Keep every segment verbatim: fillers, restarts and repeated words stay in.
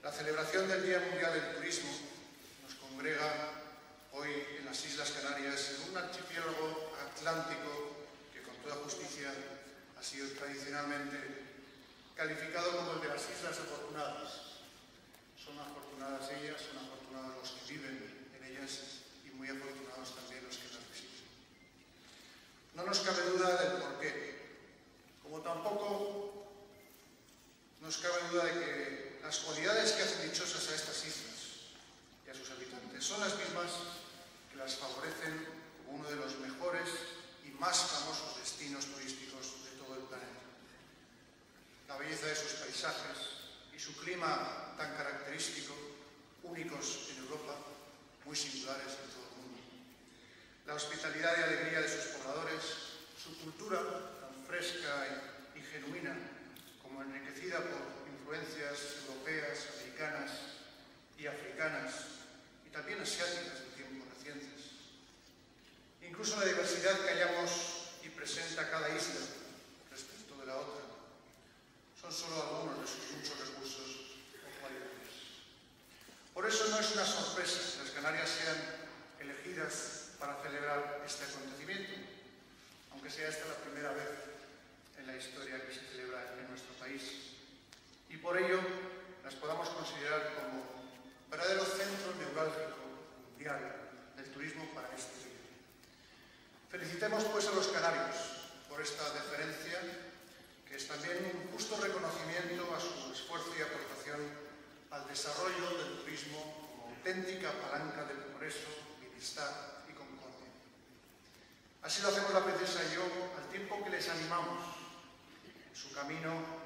La celebración del Día Mundial del Turismo nos congrega hoy en las Islas Canarias, en un archipiélago atlántico que con toda justicia ha sido tradicionalmente calificado como el de las Islas Afortunadas. Son afortunadas ellas, son afortunados los que viven en ellas y muy afortunados también los que las visitan. No nos cabe duda del porqué, como tampoco nos cabe duda de que las cualidades que hacen dichosas a estas islas y a sus habitantes son las mismas que las favorecen como uno de los mejores y más famosos destinos turísticos de todo el planeta. La belleza de sus paisajes y su clima tan característico, únicos en Europa, muy singulares en todo el mundo. La hospitalidad y alegría de sus pobladores, su cultura tan fresca y, y genuina, como enriquecida por influencias europeas, americanas y africanas, y también asiáticas de tiempos recientes. Incluso la diversidad que hallamos y presenta cada isla respecto de la otra, son solo algunos de sus muchos recursos o cualidades. Por eso no es una sorpresa que las Canarias sean elegidas para celebrar este acontecimiento, aunque sea esta la primera vez en la historia que se celebra en nuestro país. Y por ello las podamos considerar como verdadero centro neurálgico mundial del turismo para este día. Felicitemos pues a los canarios por esta deferencia, que es también un justo reconocimiento a su esfuerzo y aportación al desarrollo del turismo como auténtica palanca de progreso, bienestar y concordia. Así lo hacemos la princesa y yo, al tiempo que les animamos en su camino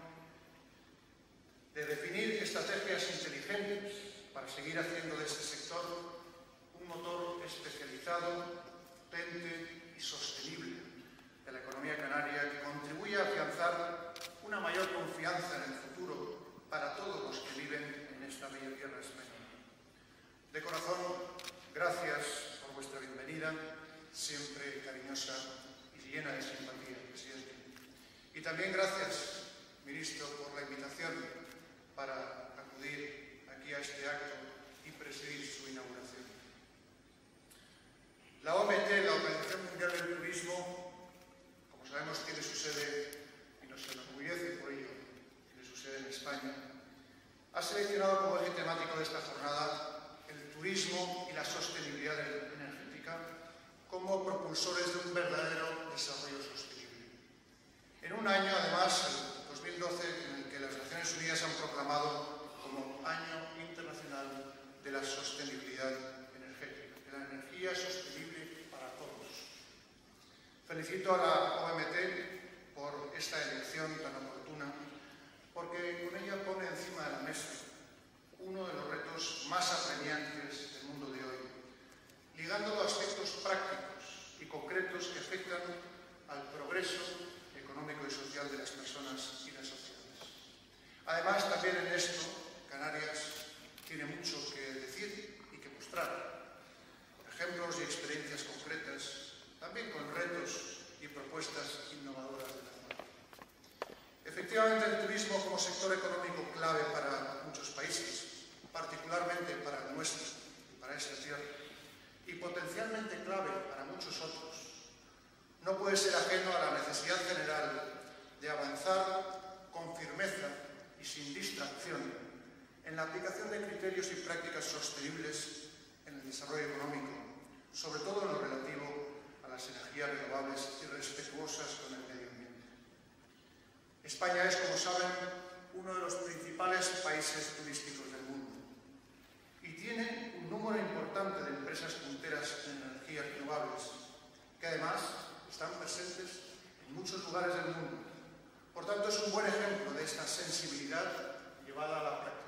de definir estrategias inteligentes para seguir haciendo de este sector un motor especializado, potente y sostenible de la economía canaria, que contribuye a afianzar una mayor confianza en el futuro para todos los que viven en esta bella tierra española. De corazón, gracias por vuestra bienvenida, siempre cariñosa y llena de simpatía, presidente. Y también gracias, ministro, por la invitación para acudir aquí a este acto y presidir su inauguración. La O M T, la Organización Mundial del Turismo, como sabemos, tiene su sede, y nos enorgullece por ello, tiene su sede en España, ha seleccionado como eje temático de esta jornada el turismo y la sostenibilidad energética como propulsores de un verdadero desarrollo sostenible. En un año, además, el dos mil doce, en el que las Naciones Unidas han proclamado como Año Internacional de la Sostenibilidad Energética, de la energía sostenible para todos. Felicito a la O M T por esta elección tan oportuna, porque con ella pone encima de la mesa uno de los retos más apremiantes del mundo de hoy, ligándolo a aspectos prácticos y concretos que afectan al progreso económico y social de las personas y las sociedades. Además, también en esto, Canarias tiene mucho que decir y que mostrar. Ejemplos y experiencias concretas, también con retos y propuestas innovadoras de la zona. Efectivamente, el turismo como sector económico clave para muchos países, particularmente para el nuestro, para esta tierra, y potencialmente clave para muchos otros, no puede ser ajeno a la necesidad general de avanzar con firmeza y sin distracción en la aplicación de criterios y prácticas sostenibles en el desarrollo económico, sobre todo en lo relativo a las energías renovables y respetuosas con el medio ambiente. España es, como saben, uno de los principales países turísticos del mundo y tiene un número importante de empresas punteras en energías renovables, que además están presentes en muchos lugares del mundo. Por tanto, es un buen ejemplo de esta sensibilidad llevada a la práctica.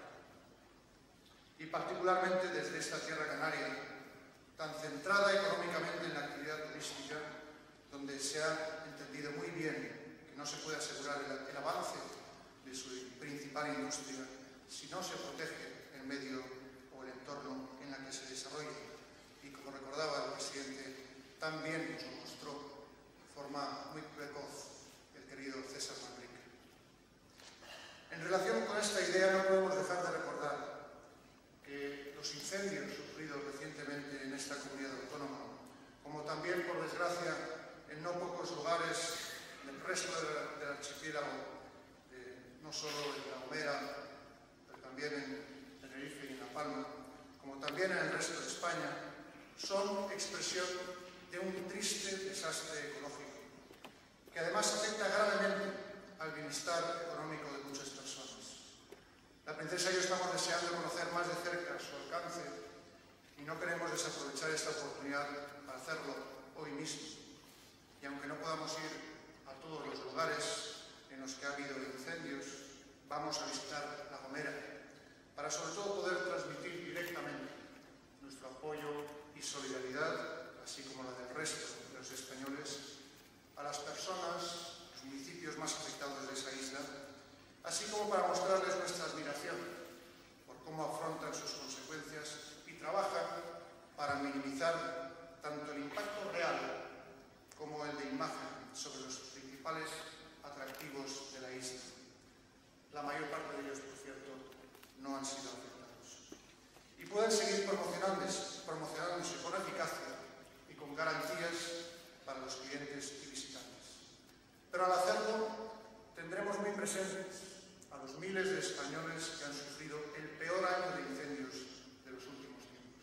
Y particularmente desde esta tierra canaria, tan centrada económicamente en la actividad turística, donde se ha entendido muy bien que no se puede asegurar el, el avance de su principal industria si no se protege el medio o el entorno en la que se desarrolla. Y como recordaba el presidente, también nos lo mostró de forma muy precoz el querido César Manrique. En relación con esta idea no podemos dejar de recordar en La Gomera, pero también en Tenerife y en La Palma, como también en el resto de España, son expresión de un triste desastre ecológico, que además afecta gravemente al bienestar económico de muchas personas. La princesa y yo estamos deseando conocer más de cerca su alcance y no queremos desaprovechar esta oportunidad para hacerlo hoy mismo. Y aunque no podamos ir a todos los lugares en los que ha habido incendios, vamos a visitar La Gomera para sobre todo poder transmitir directamente nuestro apoyo y solidaridad, así como la del resto de los españoles, a las personas, los municipios más afectados de esa isla, así como para mostrarles nuestra admiración por cómo afrontan sus consecuencias y trabajan para minimizar tanto el impacto real como el de imagen sobre los principales atractivos de la isla. La mayor parte de ellos, por cierto, no han sido afectados. Y pueden seguir promocionándose, promocionándose con eficacia y con garantías para los clientes y visitantes. Pero al hacerlo, tendremos muy presentes a los miles de españoles que han sufrido el peor año de incendios de los últimos tiempos.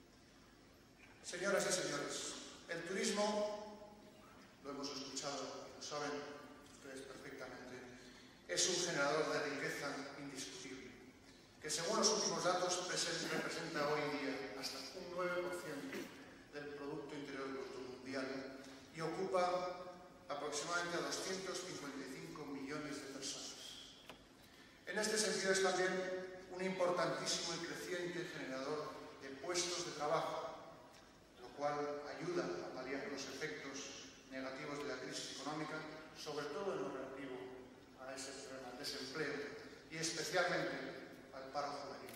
Señoras y señores, el turismo, lo hemos escuchado, lo saben ustedes perfectamente, es un generador de riqueza indiscutible, que según los últimos datos representa hoy en día hasta un nueve por ciento del Producto Interior Bruto mundial y ocupa aproximadamente a doscientos cincuenta y cinco millones de personas. En este sentido es también un importantísimo y creciente generador de puestos de trabajo, lo cual ayuda a paliar los efectos negativos de la crisis económica, sobre todo en lo relativo a ese problema del desempleo y especialmente al paro juvenil.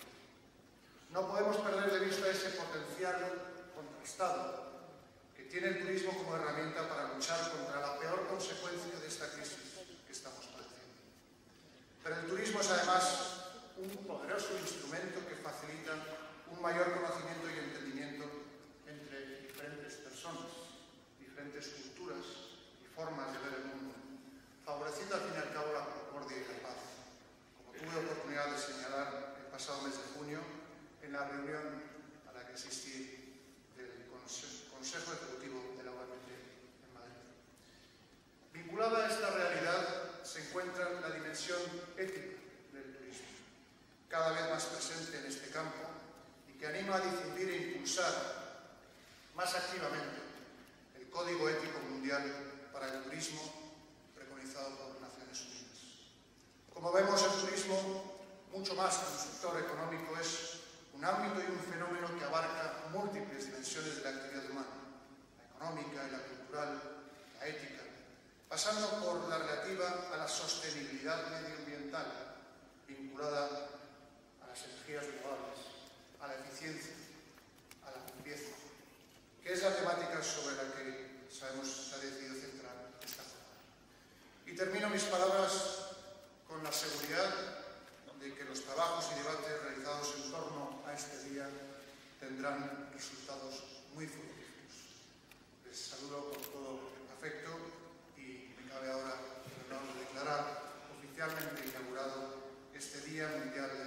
No podemos perder de vista ese potencial contrastado que tiene el turismo como herramienta para luchar contra la peor consecuencia de esta crisis que estamos padeciendo. Pero el turismo es además un poderoso instrumento que facilita un mayor conocimiento y entendimiento entre diferentes personas, diferentes culturas y formas de ver el mundo, favoreciendo al fin y al cabo la concordia y la paz, como tuve oportunidad de señalar el pasado mes de junio en la reunión a la que asistí del Consejo Ejecutivo de la O M T en Madrid. Vinculada a esta realidad se encuentra la dimensión ética del turismo, cada vez más presente en este campo y que anima a difundir e impulsar más activamente el Código Ético Mundial para el Turismo preconizado por Naciones Unidas. Como vemos, el turismo, mucho más que un sector económico, es un ámbito y un fenómeno que abarca múltiples dimensiones de la actividad humana, la económica y la cultural, la ética, pasando por la relativa a la sostenibilidad medioambiental, vinculada a las energías renovables, a la eficiencia, a la limpieza, que es la temática sobre la que sabemos se ha decidido centrar esta jornada. Y termino mis palabras con la seguridad de que los trabajos y debates realizados en torno a este día tendrán resultados muy fructíferos. Les saludo con todo afecto y me cabe ahora el honor de declarar oficialmente inaugurado este Día Mundial de